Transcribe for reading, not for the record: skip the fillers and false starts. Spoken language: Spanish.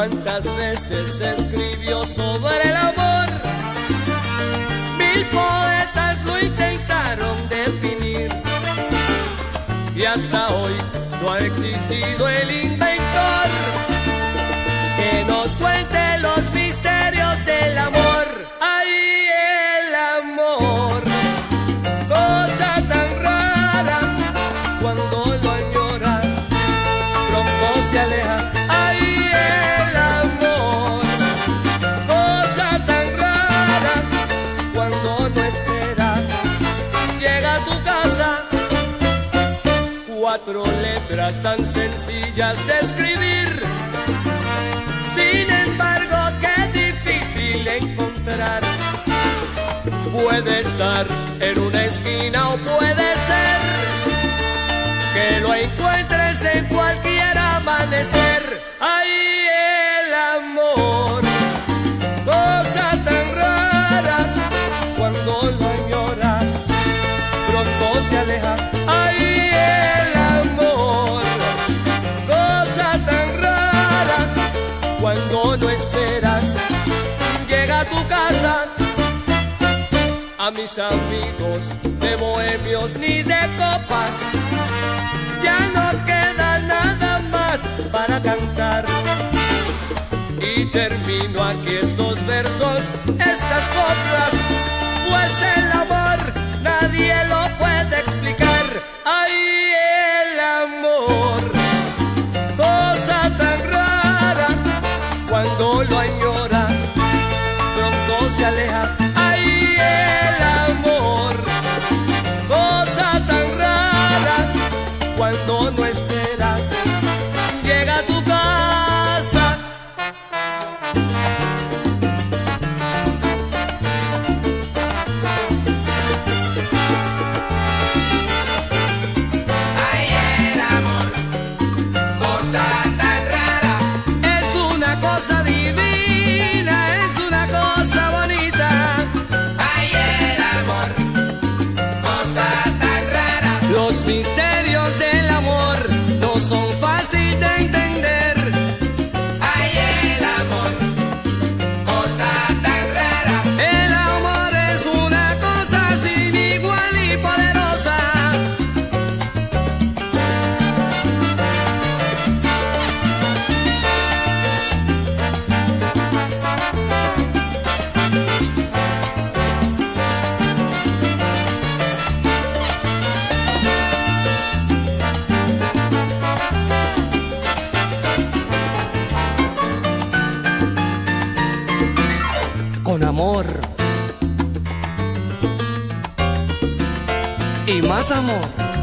cuántas veces se escribió sobre el amor. Mil poetas lo intentaron definir y hasta hoy no ha existido el inventor que nos cuente los misterios del amor. ¡Ay, el amor! Cosa tan rara, cuando lo añoras, pronto se aleja. ¡Ay, el amor! Cosa tan rara, cuando no esperas, llega a tu casa. Cuatro letras tan sencillas de escribir, sin embargo qué difícil encontrar. Puede estar en una esquina o puede ser que lo encuentres en cualquier amanecer. ¡Ay, el amor! Cosa tan rara, cuando lo añoras, pronto se aleja. ¡Ay, el amor! Cosa tan rara, cuando no esperas, llega a tu casa. A mis amigos de bohemios ni de copas, ya no queda nada más para cantar. Y termino aquí estos versos, estas coplas, pues el amor nadie lo puede explicar. ¡Ay, el amor! Cosa tan rara, cuando lo añoras, pronto se aleja. ¡Ay, el amor! Cosa tan rara, cuando no esperas, llega a tu casa. Ay, el amor, cosa tan rara. Es una cosa divina, es una cosa bonita. Ay, el amor, cosa tan rara. Los misterios del amor no son fáciles de entender. Ay, el amor, cosa tan rara. El amor es una cosa sin igual y poderosa. Con amor y más amor.